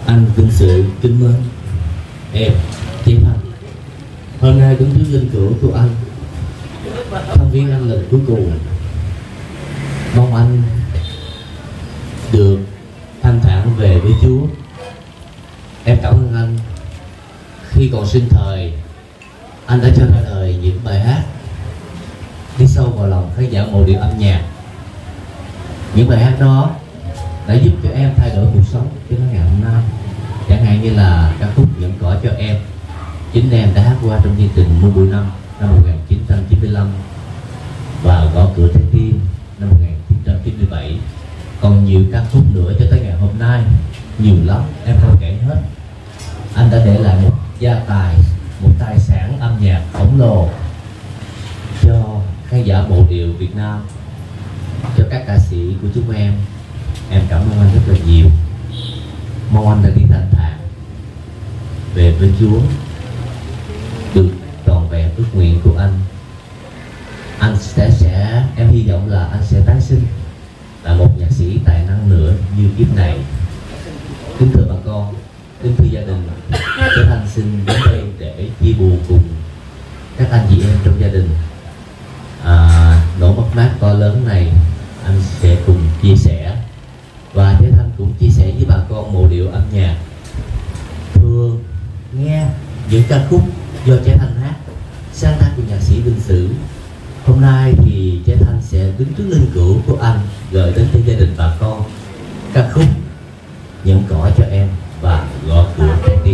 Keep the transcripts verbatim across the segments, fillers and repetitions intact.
Anh vinh sự kính mến em Chí Thanh. Hôm nay đứng trước linh cữu của anh, thăm viếng anh lần cuối cùng. Mong anh được thanh thản về với Chúa. Em cảm ơn anh khi còn sinh thời, anh đã cho ra đời những bài hát đi sâu vào lòng khán giả mộ điệu âm nhạc. Những bài hát đó đã giúp cho em thay đổi cuộc sống cho đến ngày hôm nay. Chẳng hạn như là ca khúc Những Cỏ Cho Em, chính em đã hát qua trong chương trình Mùa Bụi Năm năm một nghìn chín trăm chín mươi lăm và Gõ Cửa Trái Tim năm một nghìn chín trăm chín mươi bảy. Còn nhiều ca khúc nữa cho tới ngày hôm nay, nhiều lắm, em không kể hết. Anh đã để lại một gia tài, một tài sản âm nhạc khổng lồ cho khán giả mộ điệu Việt Nam, cho các ca sĩ của chúng em. Em cảm ơn anh rất là nhiều. Mong anh đã đi thanh thản về với Chúa, được trọn vẹn ước nguyện của anh. Anh sẽ sẽ em hy vọng là anh sẽ tái sinh là một nhạc sĩ tài năng nữa như kiếp này. Kính thưa bà con, kính thưa gia đình, Chí Thanh xin đến đây để chia buồn cùng các anh chị em trong gia đình. À, nỗi mất mát to lớn này anh sẽ cùng chia sẻ, và Chí Thanh cũng chia sẻ với bà con mộ điệu âm nhạc thường nghe những ca khúc do Chí Thanh hát, sáng tác của nhạc sĩ Vinh Sử. Hôm nay thì Chí Thanh sẽ đứng trước linh cữu của anh, gửi đến cho gia đình bà con ca khúc Những Cỏ Cho Em và Gõ Cửa Trái Tim.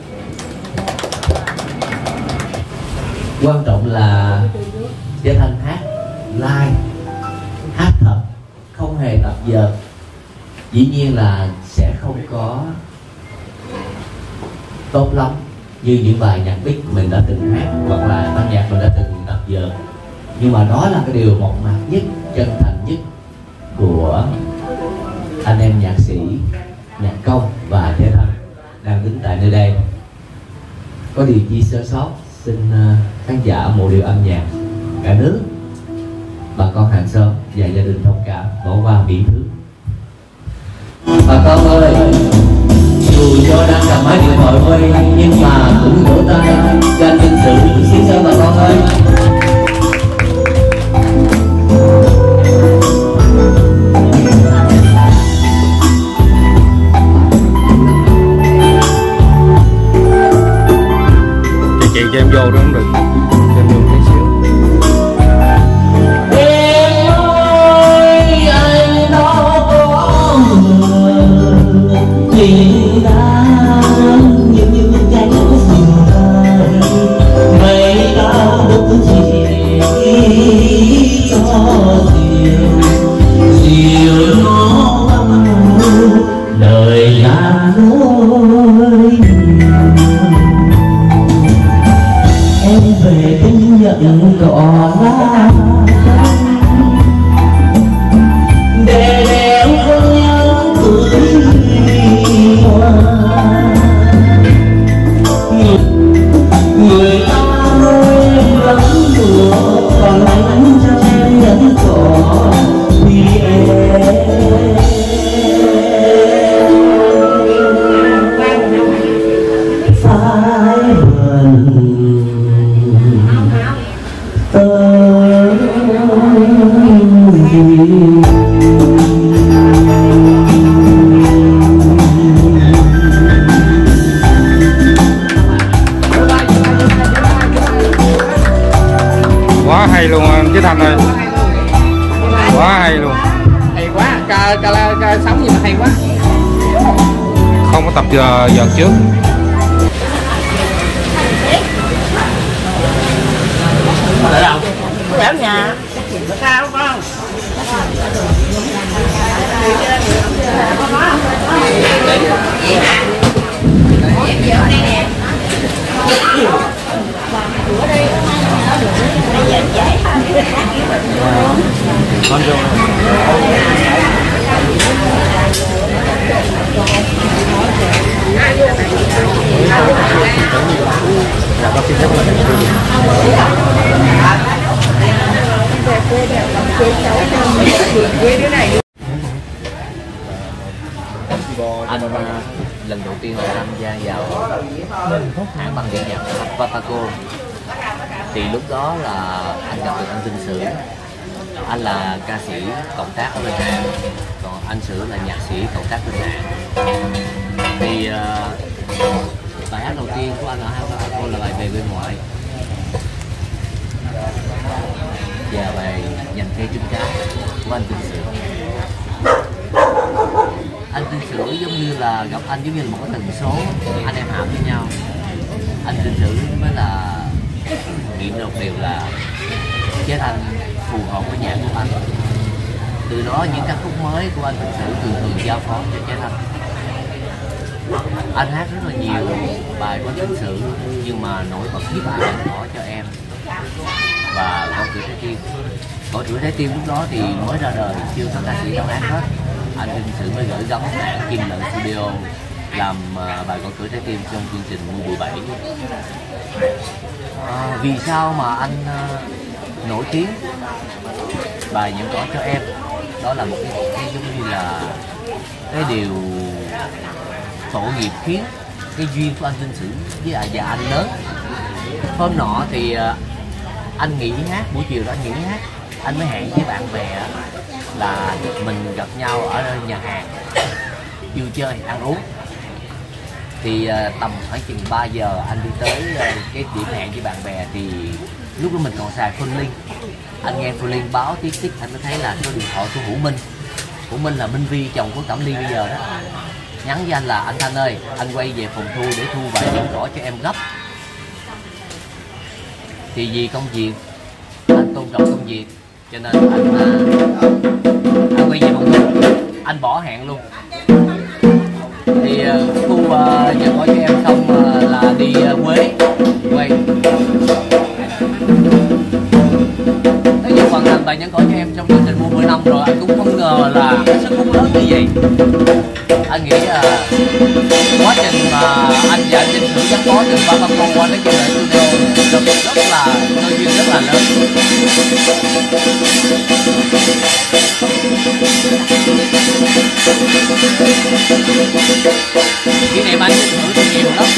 Quan trọng là Chí Thanh hát live, hát thật, không hề tập dượt. Dĩ nhiên là sẽ không có tốt lắm như những bài nhạc beat mình đã từng hát hoặc là ban nhạc mình đã từng tập dượt, nhưng mà đó là cái điều mộc mạc nhất, chân thành nhất của anh em nhạc sĩ, nhạc công và Chí Thanh đang đứng tại nơi đây. Có điều chi sơ sót xin khán giả mộ điệu âm nhạc cả nước, bà con hàng xóm và gia đình thông cảm, bỏ qua miễn thứ. Bà con ơi, dù cho đang cầm máy điện thoại quay nhưng mà cũng vỗ tay cho anh Vinh Sử xin cho bà con ơi. Chị chị cho em vô đó cũng được, cho em vô tí xíu. Tình đã như như cánh diều rơi, mây cao bốc chỉ cho diều, diều nó băng đời là lối. Em về bên nhận cỏ lá để đeo con nhớ tuổi. Người ta nói em lắm đùa, còn anh cho em nhẫn cỏ vì em phải buồn tớ gì. Quá hay luôn Chí Thanh ơi, quá hay luôn, hay quá, ca ca ca sống gì mà hay quá, không có tập giờ giờ trước. ở đâu? Ở nhà. Sao con? Con vô. Dạ, bác xin phép là lần đầu tiên là tham gia vào hãng băng đĩa nhạc Papaco. Thì lúc đó là anh gặp được anh Vinh Sử. Anh là ca sĩ cộng tác ở bên Hàn, còn anh Sử là nhạc sĩ cộng tác bên Hàn. Thì uh, bài hát đầu tiên của anh ở hãng Papaco là bài Về Quê Ngoại, và bài Dành Cây Trứng Cá của anh Vinh Sử. Anh Vinh Sử giống như là gặp anh giống như là một cái tần số anh em hợp với nhau. Anh Vinh Sử mới là nghĩ được điều là chế thanh phù hợp với nhạc của anh. Từ đó những ca khúc mới của anh Vinh Sử thường thường giao phó cho chế thanh. Anh hát rất là nhiều bài của anh Vinh Sử, nhưng mà nổi bật nhất là Dành Bỏ Cho Em và Con Tuổi Trái Tim. Con Tuổi Trái Tim lúc đó thì mới ra đời, chưa có ca sĩ nào hát hết. Anh Vinh Sử mới gửi gắm hãng Kim Lận Studio làm uh, bài Con Tuổi Trái Tim trong chương trình Mua Bụi Bảy. À, vì sao mà anh uh, nổi tiếng bài Nhận Cỏ Cho Em? Đó là một cái, cái giống như là cái điều tội nghiệp khiến cái duyên của anh Vinh Sử với à, và anh lớn. Hôm nọ thì uh, anh nghỉ hát, buổi chiều đó anh nghỉ hát, anh mới hẹn với bạn bè là mình gặp nhau ở nhà hàng vui chơi ăn uống. Thì uh, tầm khoảng chừng ba giờ anh đi tới uh, cái điểm hẹn với bạn bè, thì lúc đó mình còn xài phone link. Anh nghe phone link báo tiết tích, anh mới thấy là số điện thoại của Hữu Minh. Hữu Minh là Minh Vi, chồng của Cẩm Ly bây giờ đó. Nhắn với anh là anh Thanh ơi, anh quay về phòng thu để thu bài Nhận Cỏ Cho Em gấp. Thì vì công việc, anh tôn trọng công việc, cho nên anh, anh quay về phòng thu, anh bỏ hẹn luôn. Thì uh, thu uh, Nhận Cỏ Cho Em xong uh, là đi uh, Huế quay. Nói chung hoàn thành bài Nhận Cỏ Cho Em trong chương trình Mua mười năm rồi, anh cũng không ngờ là cái sức hút lớn như vậy. Anh nghĩ uh, quá trình mà anh và anh Vinh Sử gắn bó từ Papaco qua đến Kim Lận Studio rất, rất là cơ duyên rất là lớn. Kỷ niệm anh Vinh Sử thì nhiều lắm.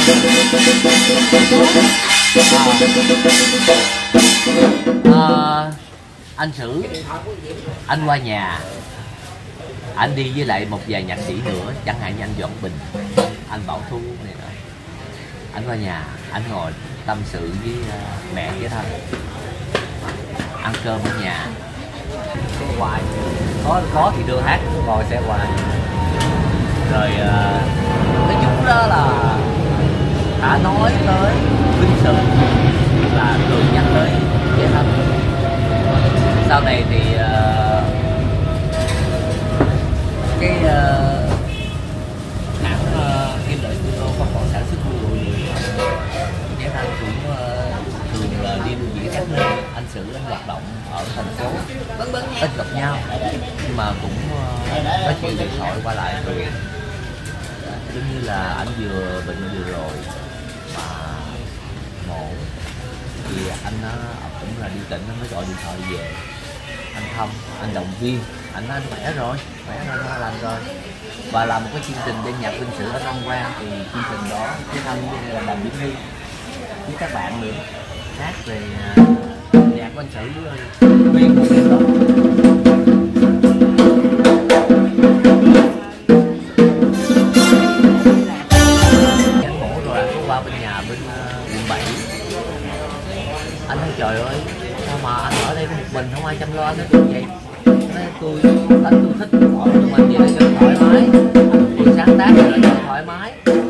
À, à, anh Sử, anh qua nhà, anh đi với lại một vài nhạc sĩ nữa, chẳng hạn như anh Doãn Bình, anh Bảo Thu này đó. Anh qua nhà, anh ngồi tâm sự với uh, mẹ với Thanh, ăn cơm ở nhà, hoài có có thì đưa hát, ngồi xe hoài. Rồi uh, cái chút đó là đã nói tới Vinh Sử là thường nhắc tới với Thanh. Sau này thì uh, cái uh, hãng uh, Kim Lận Studio không còn sản xuất mua bụi nữa. Chế Thanh cũng uh, thường là đi lưu diễn các nơi. Anh Sử anh hoạt động ở thành phố, ít gặp nhau, nhưng mà cũng uh, nói chuyện điện thoại qua lại rồi. Giống như là anh vừa bệnh vừa rồi mà mổ, thì anh uh, cũng là đi tỉnh, anh mới gọi điện thoại về anh thăm, anh động viên, anh nói anh khỏe rồi, khỏe rồi, nó làm rồi. Và làm một cái chương trình đêm nhạc Vinh Sử ở Long Quang, thì chương trình đó cái Thanh là làm diễn viên với các bạn nữa, hát về uh, nhạc của anh Sử viên một đêm đó. Anh mổ rồi anh qua bên nhà bên uh, quận bảy. Anh nói trời ơi, sao mà anh ở đây một mình không ai chăm lo nữa như vậy? Nói tôi anh tôi thích ở tụi mình vậy để cho thoải mái, tôi sáng tác rồi cho thoải mái.